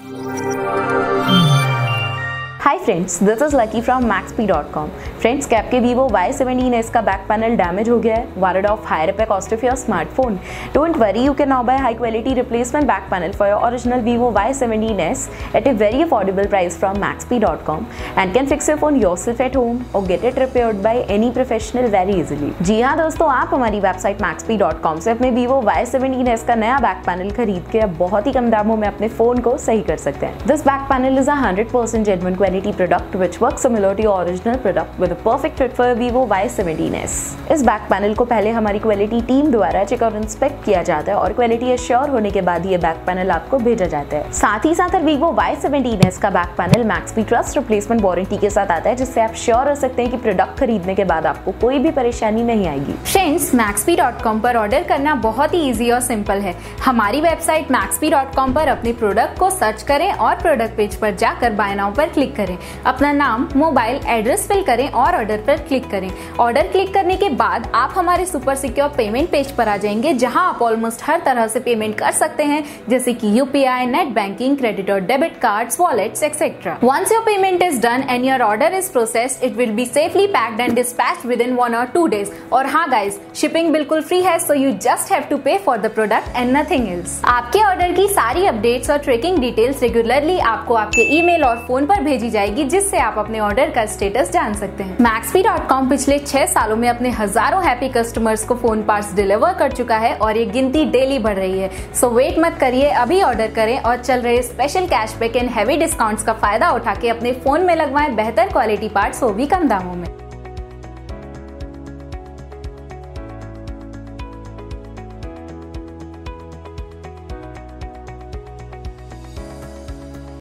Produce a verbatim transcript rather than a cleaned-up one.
Hi friends, this is Lucky from Maxpe dot com. Friends, क्या आपके Vivo Y seventeen S का back panel damage हो गया है? Worried of higher repair cost of your smartphone? Don't worry, you can now buy high quality replacement back panel for your original Vivo Y seventeen S at a very affordable price from maxp dot com and can fix your phone yourself at home or get it repaired by any professional very easily। जी हाँ दोस्तों, आप हमारी website maxp dot com से अपने Vivo Y seventeen S का नया back panel खरीद के अब बहुत ही कम दामों में अपने फोन को सही कर सकते हैं। This back panel is a one hundred percent genuine quality product which works similar to your original product with a perfect fit for Vivo Y seventeen S. इस बैक पैनल को पहले हमारी क्वालिटी टीम द्वारा check और inspect किया जाता है और क्वालिटी एश्योर होने के बाद ये बैक पैनल आपको भेजा जाता है। साथ ही साथ Vivo वाई सेवनटीन एस का back panel Maxpe trust replacement warranty के साथ आता है, जिससे आप श्योर हो सकते हैं कि प्रोडक्ट खरीदने के बाद आपको कोई भी परेशानी नहीं आएगी। फ्रेंड्स, मैक्सपी डॉट कॉम पर ऑर्डर करना बहुत ही इजी और सिंपल है। हमारी वेबसाइट मैक्सपी डॉट कॉम पर अपने प्रोडक्ट को सर्च करें और प्रोडक्ट पेज पर जाकर बाय नाउ पर क्लिक करें। अपना नाम, मोबाइल, एड्रेस फिल करें और ऑर्डर पर क्लिक करें। ऑर्डर क्लिक करने के बाद आप हमारे सुपर सिक्योर पेमेंट पेज पर आ जाएंगे, जहां आप ऑलमोस्ट हर तरह से पेमेंट कर सकते हैं, जैसे कि यूपीआई, नेट बैंकिंग, क्रेडिट और debit cards, wallets etcetera. Once your payment is done and your order is processed, it will be safely packed and dispatched within one or two days. और हाँ guys, shipping बिल्कुल free है, so you just have to pay for the product and nothing else. आपके order की सारी updates और tracking details regularly आपको आपके ईमेल और फोन पर भेजी जाएगी, जिससे आप अपने ऑर्डर का स्टेटस जान सकते हैं। मैक्सपी डॉट कॉम पिछले छह सालों में अपने हजारों हैप्पी कस्टमर्स को फोन पार्ट्स डिलीवर कर चुका है और ये गिनती डेली बढ़ रही है। सो वेट मत करिए, अभी ऑर्डर करें और चल रहे special cashback and heavy discounts का फायदा उठा के अपने फोन में लगवाएं बेहतर क्वालिटी पार्ट्स, वो भी कम दामों में।